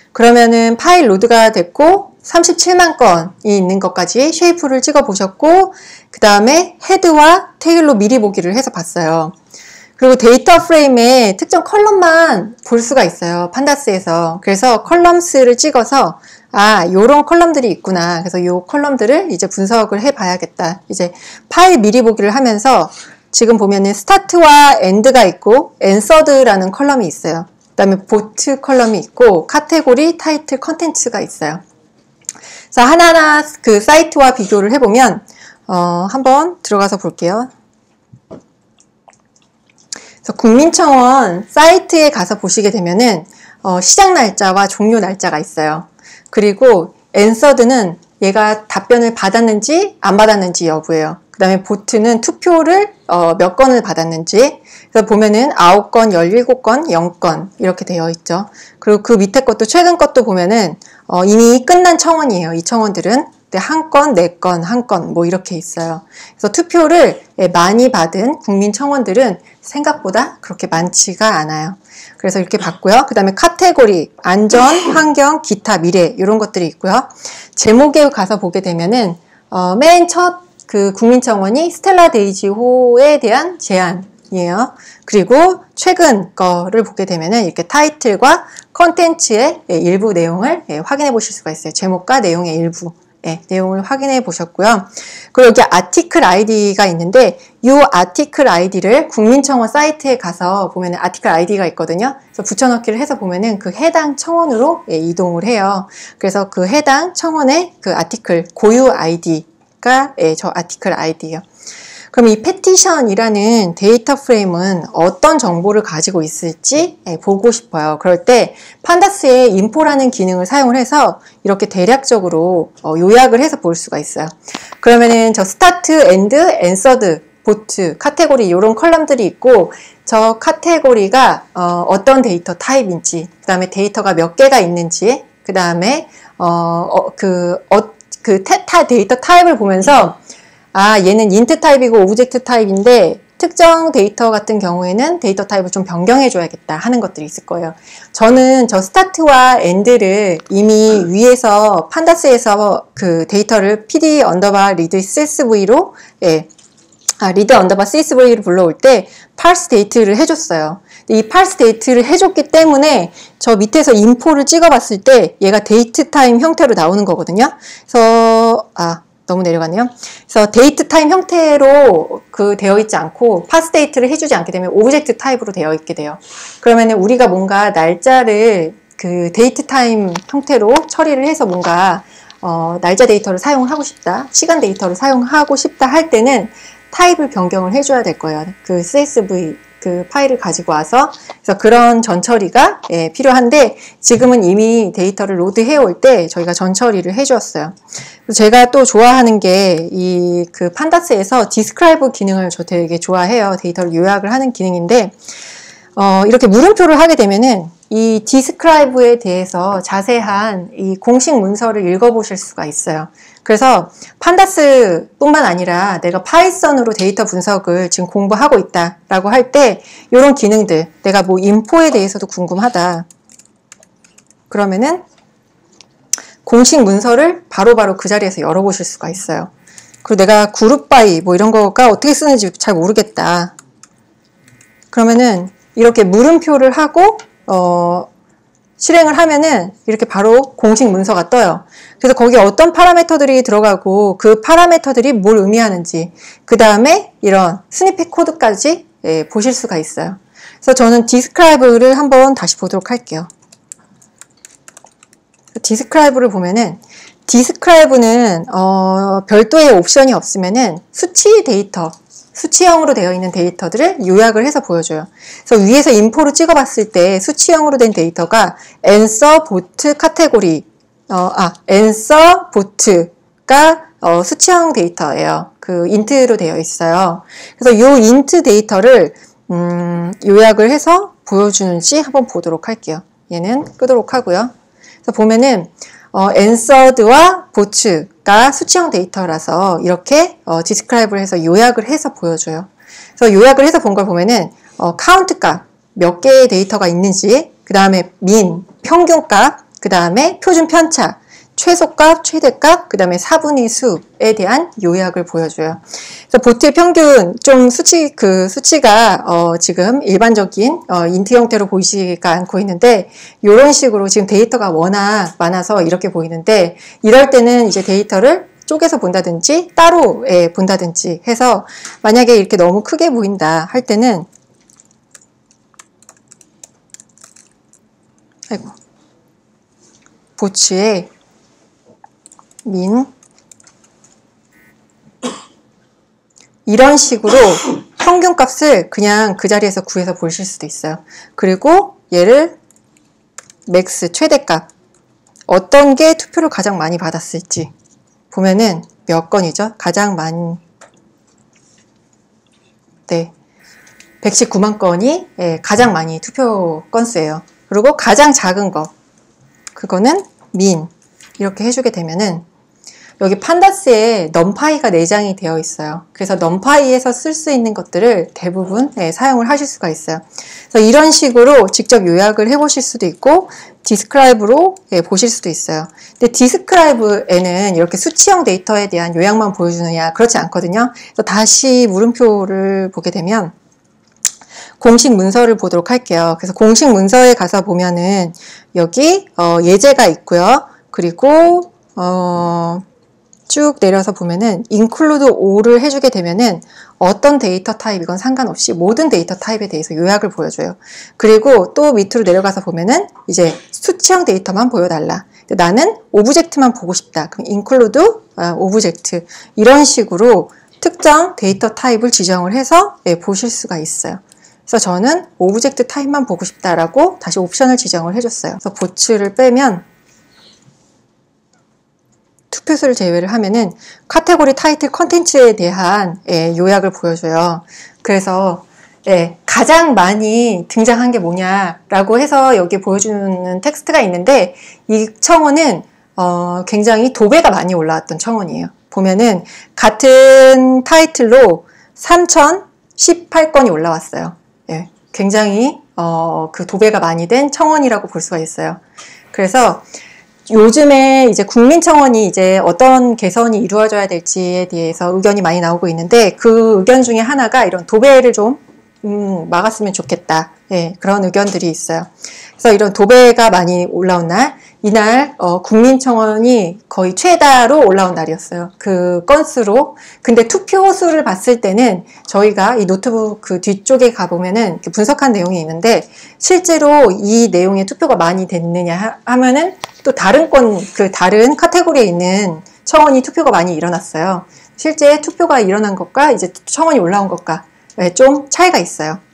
그러면은 파일 로드가 됐고 37만 건이 있는 것까지 쉐이프를 찍어 보셨고, 그 다음에 헤드와 테일로 미리 보기를 해서 봤어요. 그리고 데이터 프레임에 특정 컬럼만 볼 수가 있어요, 판다스에서. 그래서 컬럼스를 찍어서 요런 컬럼들이 있구나. 그래서 요 컬럼들을 이제 분석을 해 봐야겠다. 이제 파일 미리 보기를 하면서 지금 보면은 스타트와 엔드가 있고 엔서드라는 컬럼이 있어요. 그 다음에 보트 컬럼이 있고 카테고리, 타이틀, 컨텐츠가 있어요. 그래서 하나하나 그 사이트와 비교를 해보면 한번 들어가서 볼게요. 그래서 국민청원 사이트에 가서 보시게 되면은 시작 날짜와 종료 날짜가 있어요. 그리고 앤서드는 얘가 답변을 받았는지 안 받았는지 여부예요. 그 다음에 보트는 투표를 몇 건을 받았는지. 그래서 보면은 9건, 17건, 0건 이렇게 되어 있죠. 그리고 그 밑에 것도 최근 것도 보면은 이미 끝난 청원이에요. 이 청원들은. 근데 1건, 4건, 1건 뭐 이렇게 있어요. 그래서 투표를 많이 받은 국민 청원들은 생각보다 그렇게 많지가 않아요. 그래서 이렇게 봤고요. 그 다음에 카테고리, 안전, 환경, 기타, 미래 이런 것들이 있고요. 제목에 가서 보게 되면은 맨 첫 그 국민청원이 스텔라 데이지호에 대한 제안이에요. 그리고 최근 거를 보게 되면은 이렇게 타이틀과 컨텐츠의 일부 내용을 확인해 보실 수가 있어요. 제목과 내용의 일부. 내용을 확인해 보셨고요. 그리고 여기 아티클 아이디가 있는데 이 아티클 아이디를 국민청원 사이트에 가서 보면 아티클 아이디가 있거든요. 그래서 붙여넣기를 해서 보면은 그 해당 청원으로 이동을 해요. 그래서 그 해당 청원의 그 아티클 고유 아이디가 저 아티클 아이디예요. 그럼 이 패티션이라는 데이터 프레임은 어떤 정보를 가지고 있을지 보고 싶어요. 그럴 때 판다스의 인포라는 기능을 사용을 해서 이렇게 대략적으로 요약을 해서 볼 수가 있어요. 그러면은 저 스타트, 엔드, 앤서드, 보트, 카테고리 이런 컬럼들이 있고 저 카테고리가 어떤 데이터 타입인지, 그 다음에 데이터가 몇 개가 있는지, 그 다음에 데이터 타입을 보면서 얘는 인트 타입이고 오브젝트 타입인데 특정 데이터 같은 경우에는 데이터 타입을 좀 변경해 줘야겠다 하는 것들이 있을 거예요. 저는 저 스타트와 엔드를 이미 위에서 판다스에서 그 데이터를 pd 언더바 리드 csv로 리드 언더바 csv를 불러올 때 parse 데이트를 해줬어요. 이 parse 데이트를 해줬기 때문에 저 밑에서 인포를 찍어봤을 때 얘가 데이트 타임 형태로 나오는 거거든요. 그래서 너무 내려갔네요. 그래서 데이트 타임 형태로 되어 있지 않고 파스 데이트를 해주지 않게 되면 오브젝트 타입으로 되어 있게 돼요. 그러면은 우리가 뭔가 날짜를 그 데이트 타임 형태로 처리를 해서 뭔가 날짜 데이터를 사용하고 싶다, 시간 데이터를 사용하고 싶다 할 때는 타입을 변경을 해줘야 될 거예요. 그 CSV 그 파일을 가지고 와서. 그래서 그런 전처리가 필요한데 지금은 이미 데이터를 로드해 올 때 저희가 전처리를 해주었어요. 제가 또 좋아하는 게 그 판다스에서 디스크라이브 기능을 저 되게 좋아해요. 데이터를 요약을 하는 기능인데 이렇게 물음표를 하게 되면은 이 디스크라이브에 대해서 자세한 이 공식 문서를 읽어보실 수가 있어요. 그래서 판다스 뿐만 아니라 내가 파이썬으로 데이터 분석을 지금 공부하고 있다라고 할 때 이런 기능들, 내가 뭐 인포에 대해서도 궁금하다 그러면은 공식 문서를 바로바로 그 자리에서 열어보실 수가 있어요. 그리고 내가 그룹 바이 뭐 이런 거가 어떻게 쓰는지 잘 모르겠다 그러면은 이렇게 물음표를 하고 실행을 하면은 이렇게 바로 공식 문서가 떠요. 그래서 거기에 어떤 파라미터들이 들어가고 그 파라미터들이 뭘 의미하는지, 그 다음에 이런 스니펫 코드까지 보실 수가 있어요. 그래서 저는 디스크라이브를 한번 다시 보도록 할게요. 디스크라이브를 보면은 디스크라이브는 별도의 옵션이 없으면은 수치 데이터, 수치형으로 되어 있는 데이터들을 요약을 해서 보여줘요. 그래서 위에서 인포로 찍어봤을 때 수치형으로 된 데이터가 answer, bot, 카테고리, answer, bot가 수치형 데이터예요. 그 int로 되어 있어요. 그래서 이 int 데이터를 요약을 해서 보여주는지 한번 보도록 할게요. 얘는 끄도록 하고요. 그래서 보면은 answered와 bot가 수치형 데이터라서 이렇게 디스크라이브를 해서 요약을 해서 보여줘요. 그래서 요약을 해서 본 걸 보면은 카운트 값, 몇 개의 데이터가 있는지, 그 다음에 민, 평균 값, 그 다음에 표준 편차, 최소값, 최대값, 그 다음에 4분의 수에 대한 요약을 보여줘요. 그래서 보트의 평균 좀 수치가 지금 일반적인 인트 형태로 보이지가 않고 있는데 이런 식으로 지금 데이터가 워낙 많아서 이렇게 보이는데 이럴 때는 이제 데이터를 쪼개서 본다든지 따로 본다든지 해서 만약에 이렇게 너무 크게 보인다 할 때는 보츠의 민 이런 식으로 평균값을 그냥 그 자리에서 구해서 보실 수도 있어요. 그리고 얘를 맥스 최대값 어떤 게 투표를 가장 많이 받았을지 보면은 몇 건이죠? 가장 많이 119만 건이 가장 많이 투표 건수예요. 그리고 가장 작은 거 그거는 민 이렇게 해주게 되면은 여기 판다스에 넘파이가 내장이 되어 있어요. 그래서 넘파이에서 쓸 수 있는 것들을 대부분 사용을 하실 수가 있어요. 그래서 이런 식으로 직접 요약을 해보실 수도 있고 디스크라이브로 보실 수도 있어요. 근데 디스크라이브에는 이렇게 수치형 데이터에 대한 요약만 보여주느냐 그렇지 않거든요. 그래서 다시 물음표를 보게 되면 공식 문서를 보도록 할게요. 그래서 공식 문서에 가서 보면은 여기 예제가 있고요. 그리고 쭉 내려서 보면은 include all을 해주게 되면은 어떤 데이터 타입이건 상관없이 모든 데이터 타입에 대해서 요약을 보여줘요. 그리고 또 밑으로 내려가서 보면은 이제 수치형 데이터만 보여달라. 나는 오브젝트만 보고 싶다. 그럼 include 오브젝트 이런 식으로 특정 데이터 타입을 지정을 해서 보실 수가 있어요. 그래서 저는 오브젝트 타입만 보고 싶다라고 다시 옵션을 지정을 해줬어요. 그래서 보츠를 빼면 투표수를 제외를 하면은 카테고리 타이틀 컨텐츠에 대한 요약을 보여줘요. 그래서 가장 많이 등장한 게 뭐냐라고 해서 여기 보여주는 텍스트가 있는데 이 청원은 굉장히 도배가 많이 올라왔던 청원이에요. 보면은 같은 타이틀로 3018건이 올라왔어요. 굉장히 그 도배가 많이 된 청원이라고 볼 수가 있어요. 그래서 요즘에 이제 국민청원이 이제 어떤 개선이 이루어져야 될지에 대해서 의견이 많이 나오고 있는데 그 의견 중에 하나가 이런 도배를 좀 막았으면 좋겠다. 그런 의견들이 있어요. 그래서 이런 도배가 많이 올라온 날, 이날 국민청원이 거의 최다로 올라온 날이었어요. 그 건수로. 근데 투표수를 봤을 때는 저희가 이 노트북 그 뒤쪽에 가보면은 분석한 내용이 있는데 실제로 이 내용에 투표가 많이 됐느냐 하면은 또 다른 다른 카테고리에 있는 청원이 투표가 많이 일어났어요. 실제 투표가 일어난 것과 이제 청원이 올라온 것과 좀 차이가 있어요.